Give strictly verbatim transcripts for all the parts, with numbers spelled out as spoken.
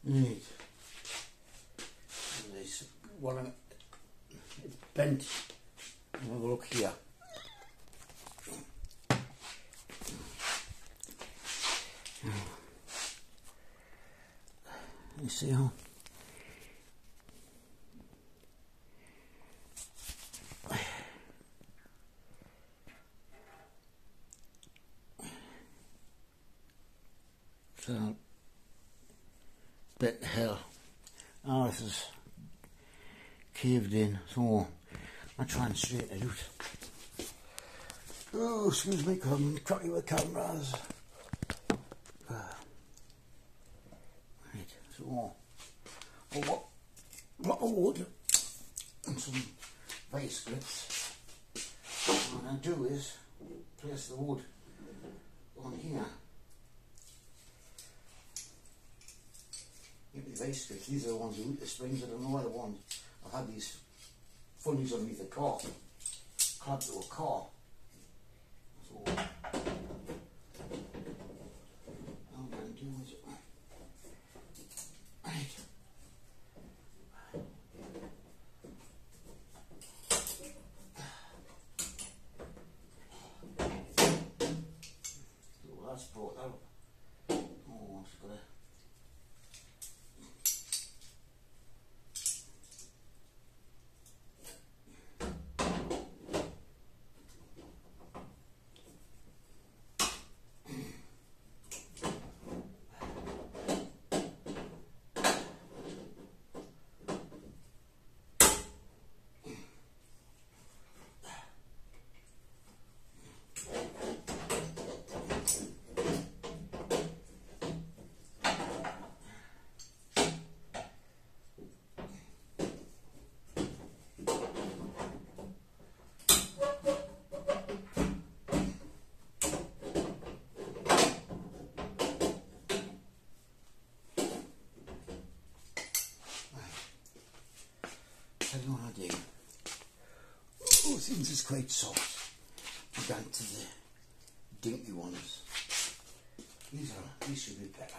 Right. There's one, it's bent. Have a look here. You see how so bit hell. Oh, this is caved in, so I'll try and straighten it out. Oh, excuse me, come cracky with cameras. Right, so oh, what block of wood and some vice grips. What I'm going to do is place the wood on here. The vice grips, these are the ones with the springs. I don't know why the ones. I've had these funnies underneath the car, clamped to a car. So, what I'm going to do is, right. So that's brought that up. Oh, I've got to. I don't know how to dig. Oh, things is quite soft. We're down to the dinky ones. These are, these should be better.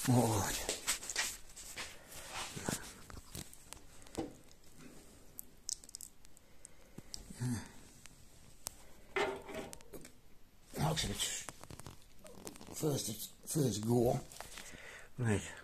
Alright. Actually, it's first, it's first go. Right.